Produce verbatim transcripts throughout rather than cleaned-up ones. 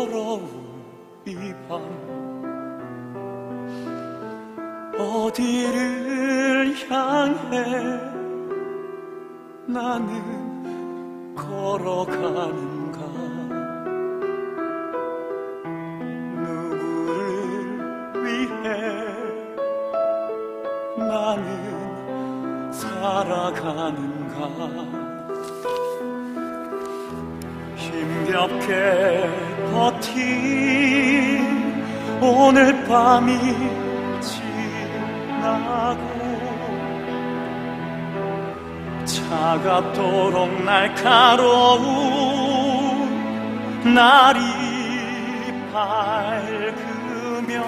서러운 이 밤 어디를 향해 나는 걸어가는가. 누구를 위해 나는 살아가는가. 힘겹게 버틴 오늘 밤이 지나고 차갑도록 날카로운 날이 밝으며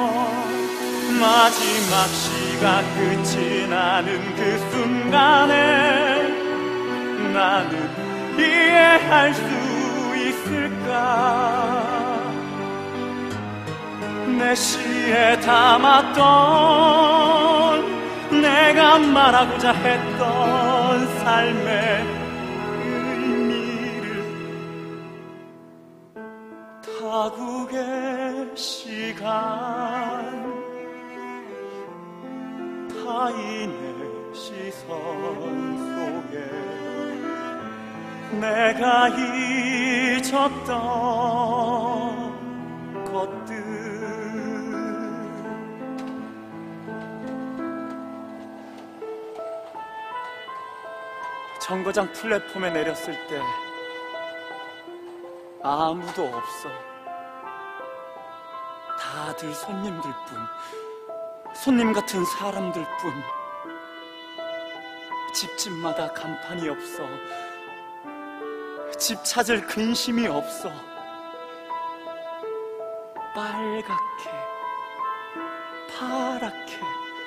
마지막 시가 끝이 나는 그 순간에 나는 이해할 수 있을까. 내 시에 담았던 내가 말하고자 했던 삶의 의미를 타국의 시간 타인의 시선 속에 내가 잊었던 것들. 정거장 플랫폼에 내렸을 때 아무도 없어. 다들 손님들 뿐, 손님 같은 사람들 뿐. 집집마다 간판이 없어. 집 찾을 근심이 없어. 빨갛게 파랗게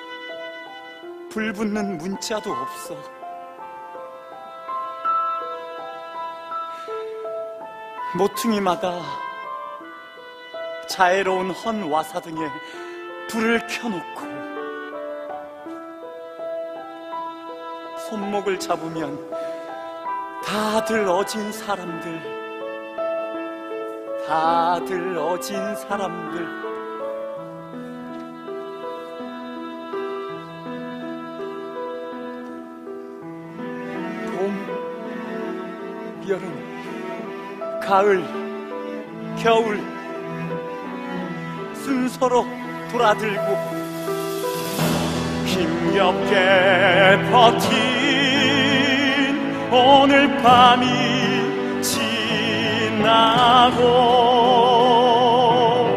불 붙는 문자도 없어. 모퉁이마다 자애로운 헌 와사등에 불을 켜놓고 손목을 잡으면 다들 어진 사람들, 다들 어진 사람들. 봄, 여름, 가을, 겨울 순서로 돌아들고 힘겹게 버틴 오늘 밤이 지나고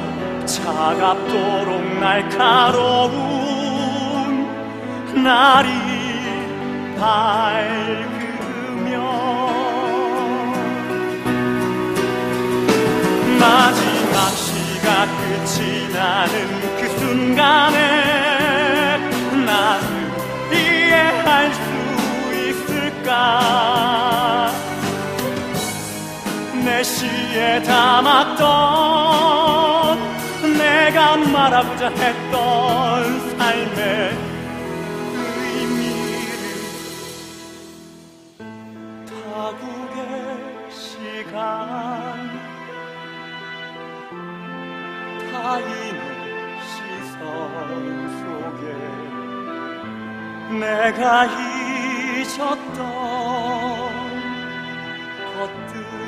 차갑도록 날카로운 날이 밝으며 마지막 시가 끝이 나는 그 순간에 나는 이해할 수 있을까. 내 시에 담았던 내가 말하고자 했던 삶의 의미를 타국의 시간 타인의 시선 속에 내가 잊었던 것들.